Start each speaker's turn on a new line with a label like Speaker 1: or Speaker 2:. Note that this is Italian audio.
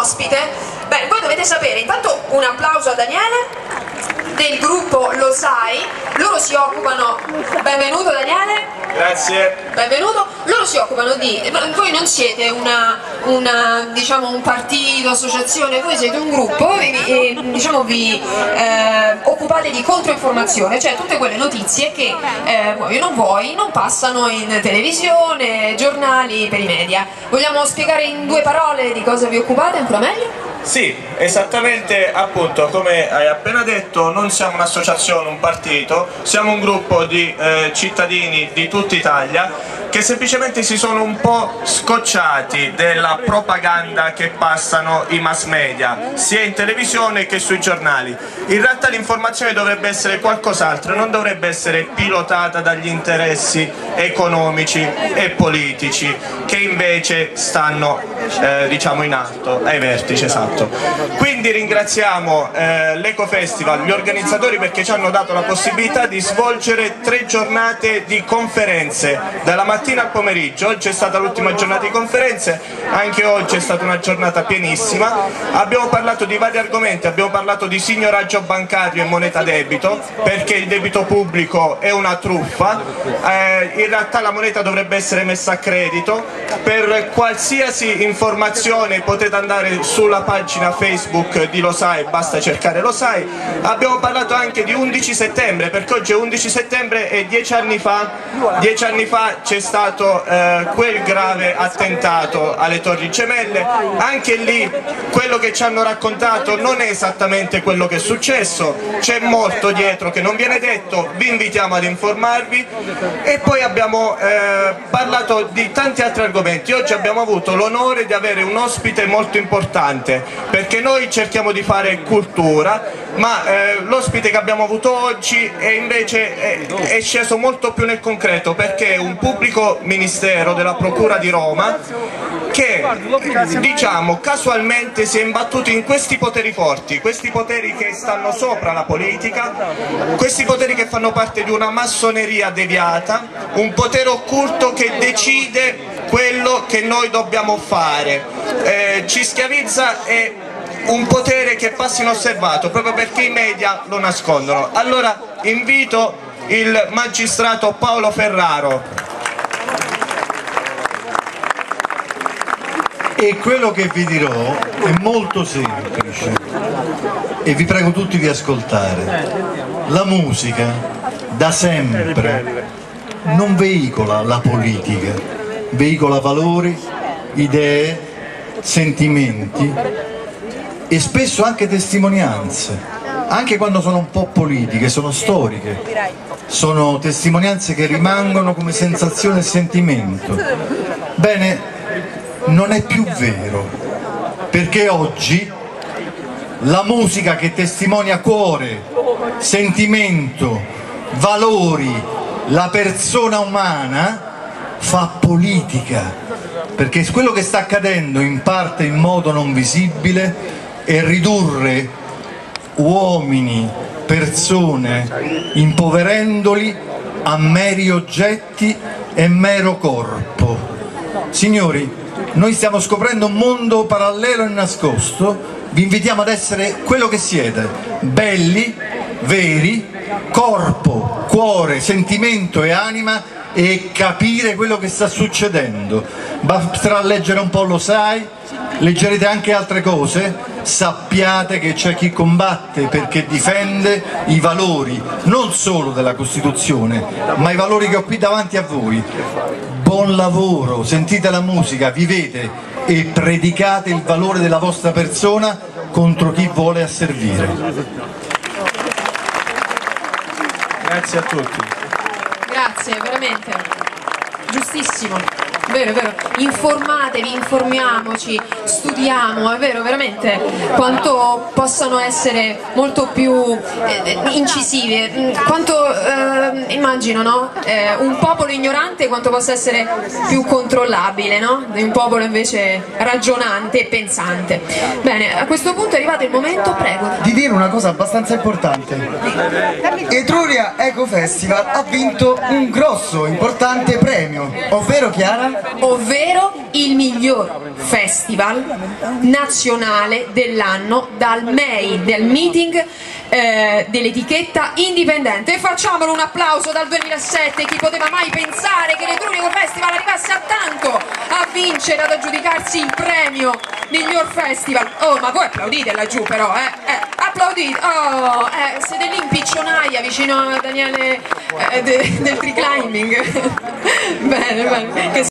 Speaker 1: ospite. Beh, voi dovete sapere, intanto un applauso a Daniele del gruppo Lo Sai. Loro si occupano, benvenuto Daniele,
Speaker 2: grazie,
Speaker 1: benvenuto. Loro si occupano di, voi non siete diciamo un partito, associazione, voi siete un gruppo e diciamo vi occupate di controinformazione, cioè tutte quelle notizie che vuoi o non vuoi non passano in televisione, giornali, per i media. Vogliamo spiegare in 2 parole di cosa vi occupate ancora meglio?
Speaker 2: Sì, esattamente, appunto, come hai appena detto, non siamo un'associazione, un partito, siamo un gruppo di cittadini di tutta Italia che semplicemente si sono un po' scocciati della propaganda che passano i mass media, sia in televisione che sui giornali. In realtà l'informazione dovrebbe essere qualcos'altro, non dovrebbe essere pilotata dagli interessi economici e politici che invece stanno diciamo in alto, ai vertici, esatto. Quindi ringraziamo l'Eco Festival, gli organizzatori, perché ci hanno dato la possibilità di svolgere 3 giornate di conferenze dalla mattina al pomeriggio. Oggi è stata l'ultima giornata di conferenze, anche oggi è stata una giornata pienissima. Abbiamo parlato di vari argomenti, abbiamo parlato di signoraggio bancario e moneta debito, perché il debito pubblico è una truffa, in realtà la moneta dovrebbe essere messa a credito. Per qualsiasi informazione potete andare sulla pagina Facebook di Lo Sai, basta cercare Lo Sai. Abbiamo parlato anche di 11 settembre, perché oggi è 11 settembre e 10 anni fa c'è stato quel grave attentato alle Torri Gemelle. Anche lì quello che ci hanno raccontato non è esattamente quello che è successo, c'è molto dietro che non viene detto, vi invitiamo ad informarvi. E poi abbiamo parlato di tanti altri argomenti. Oggi abbiamo avuto l'onore di avere un ospite molto importante, perché noi cerchiamo di fare cultura, ma l'ospite che abbiamo avuto oggi è sceso molto più nel concreto, perché è un pubblico ministero della Procura di Roma che, diciamo, casualmente si è imbattuto in questi poteri forti, questi poteri che stanno sopra la politica, questi poteri che fanno parte di una massoneria deviata, un potere occulto che decide quello che noi dobbiamo fare, ci schiavizza, e un potere che passa inosservato proprio perché i media lo nascondono. Allora invito il magistrato Paolo Ferraro.
Speaker 3: E quello che vi dirò è molto semplice e vi prego tutti di ascoltare. La musica da sempre non veicola la politica, veicola valori, idee, sentimenti e spesso anche testimonianze, anche quando sono un po' politiche, sono storiche, sono testimonianze che rimangono come sensazione e sentimento. Bene, non è più vero, perché oggi la musica che testimonia cuore, sentimento, valori, la persona umana fa politica, perché quello che sta accadendo in parte in modo non visibile è ridurre uomini, persone, impoverendoli a meri oggetti e mero corpo. Signori, noi stiamo scoprendo un mondo parallelo e nascosto, vi invitiamo ad essere quello che siete, belli, veri, corpo, cuore, sentimento e anima, e capire quello che sta succedendo. Basterà leggere un po' Lo Sai, leggerete anche altre cose, sappiate che c'è chi combatte perché difende i valori non solo della Costituzione, ma i valori che ho qui davanti a voi. Buon lavoro, sentite la musica, vivete e predicate il valore della vostra persona contro chi vuole asservire.
Speaker 2: Grazie a tutti.
Speaker 1: Grazie, veramente, giustissimo. Vero, è vero, informatevi, informiamoci, studiamo, è vero, veramente, quanto possano essere molto più incisivi, quanto immagino, no? Un popolo ignorante quanto possa essere più controllabile, no? Di un popolo invece ragionante e pensante. Bene, a questo punto è arrivato il momento, prego,
Speaker 4: di dire una cosa abbastanza importante. Etruria Eco Festival ha vinto un grosso, importante premio, ovvero, Chiara?
Speaker 1: ovvero il miglior festival nazionale dell'anno dal MEI, del meeting dell'etichetta indipendente. E facciamolo un applauso dal 2007, chi poteva mai pensare che l'Etrurico Festival arrivasse a tanto, a vincere, ad aggiudicarsi il premio miglior festival. Oh, ma voi applaudite laggiù però, applaudite, oh, siete lì in piccionaia vicino a Daniele del tree climbing. Bene, bene.